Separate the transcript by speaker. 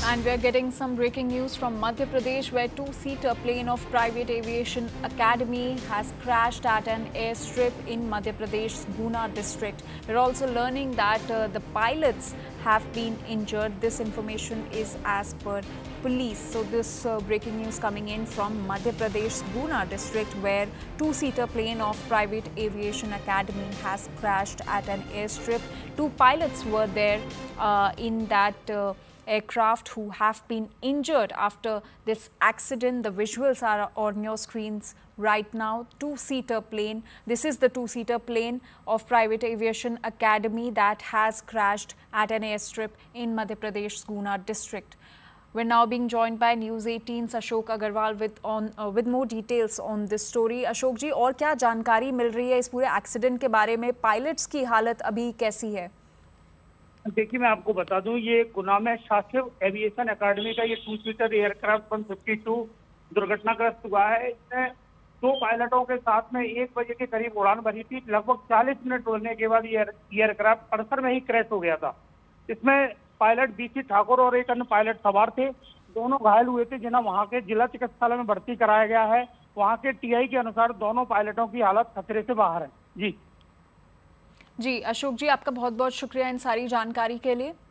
Speaker 1: And we are getting some breaking news from Madhya Pradesh, where two-seater plane of Private Aviation Academy has crashed at an airstrip in Madhya Pradesh's Guna district. We're also learning that the pilots have been injured. This information is as per police. So this breaking news coming in from Madhya Pradesh's Guna district, where two-seater plane of Private Aviation Academy has crashed at an airstrip. Two pilots were there in that aircraft who have been injured after this accident. The visuals are on your screens right now. Two-seater plane. This is the two-seater plane of Private Aviation Academy that has crashed at an airstrip in Madhya Pradesh's Guna district. We're now being joined by News 18's Ashok Agarwal with more details on this story. Ashok जी, और क्या जानकारी मिल रही है इस पूरे accident के बारे में? पायलट्स की हालत अभी कैसी है?
Speaker 2: देखिए, मैं आपको बता दूं, ये गुना में शासिव एविएशन एकेडमी का ये टू सीटर एयरक्राफ्ट 152 दुर्घटनाग्रस्त हुआ है। इसमें दो पायलटों के साथ में 1 बजे के करीब उड़ान भरी थी। लगभग 40 मिनट उड़ने के बाद ये एयरक्राफ्ट परिसर में ही क्रैश हो गया था। इसमें पायलट बीसी ठाकुर और एक अन्य पायलट सवार थे। दोनों घायल हुए थे, जिन्हें वहां के जिला चिकित्सालय में भर्ती कराया गया है। वहां के टीआई के अनुसार दोनों पायलटों की हालत खतरे से बाहर है। जी
Speaker 1: अशोक जी, आपका बहुत बहुत शुक्रिया इन सारी जानकारी के लिए।